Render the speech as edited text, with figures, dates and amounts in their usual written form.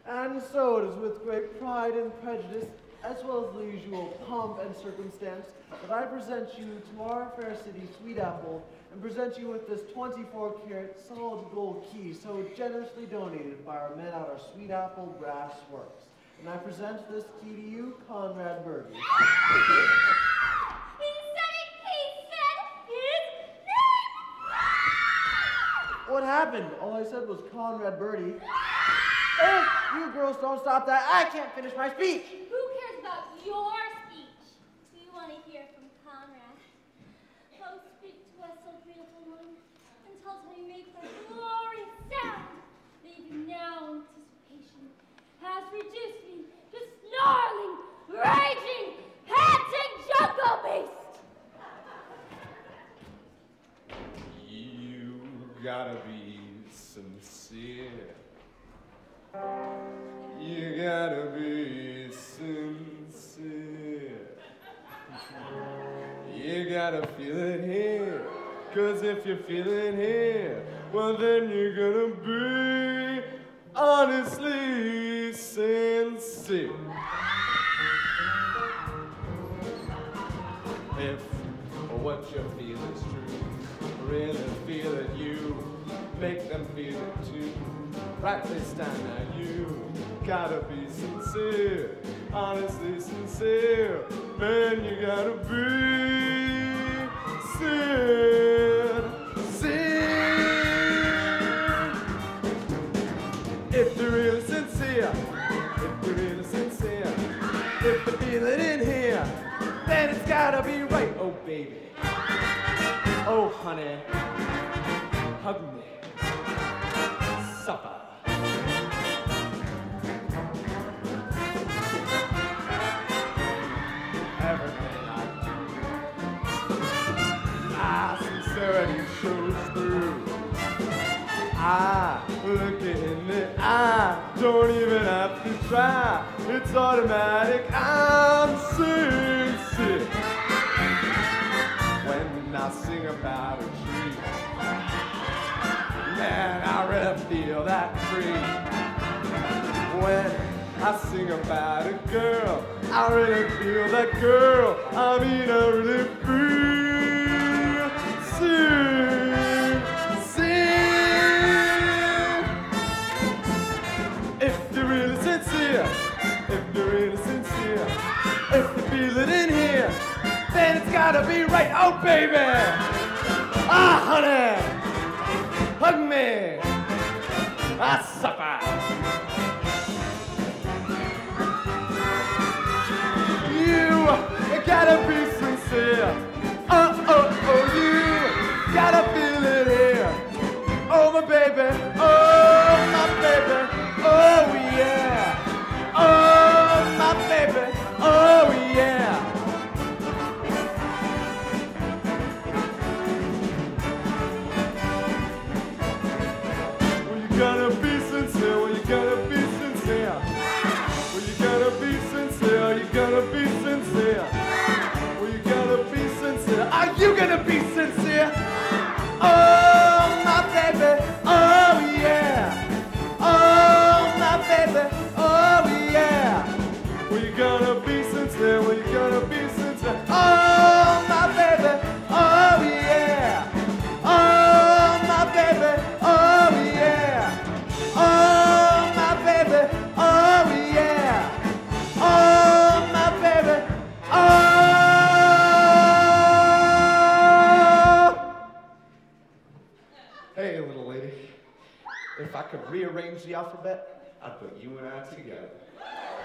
And so it is with great pride and prejudice, as well as the usual pomp and circumstance, that I present you to our fair city, Sweet Apple, and present you with this 24-karat solid gold key so generously donated by our men out our Sweet Apple Brass Works. And I present this key to you, Conrad Birdie. He said his name! What happened? All I said was Conrad Birdie. Hey, you girls don't stop that. I can't finish my speech. Who cares about your speech? We want to hear from Conrad. Oh, speak to us, so beautiful one, and tell us how you make that glorious sound that even now anticipation has reduced me to snarling, raging, panting jungle beast. You gotta be sincere. You gotta be sincere. You gotta feel it here. 'Cause if you feel it here, well then you're gonna be honestly sincere. If what you feel is true, really feel it, you make them feel it too. Right this time now, you gotta be sincere, honestly sincere, man, you gotta be sincere. If you're really sincere, if you're really sincere, if you feel it in here, then it's gotta be right. Oh baby, oh honey, hug me, supper. Everything I do, sincerity shows through. I look it in the eye, don't even have to try. It's automatic, I'm sincere. When I sing about a tree, man, I really feel that tree. When I sing about a girl, I really feel that girl. I mean, I really feel sincere. If you're really sincere, if you're really sincere, if you feel it in here, then it's gotta be right. Oh, baby, ah, honey, hug me, ah, supper. You gotta be sincere. Oh, you gotta feel it here. Oh, my baby, oh, my baby, oh, yeah. Oh, my baby, oh, yeah. Well, you gotta be sincere, well, you gotta be sincere. Well, you gotta be sincere, you gotta be sincere. Well, you gotta be sincere. Are you gonna be sincere? Oh, my baby, oh, yeah. Oh, my baby, oh, yeah. Well, you gotta be sincere, well, you gotta be sincere. Oh, my baby, oh, yeah. Oh, my baby, oh, yeah. Oh, my baby, oh, yeah. Oh, my baby, oh. Hey, little lady, if I could rearrange the alphabet, I'd put you and I together.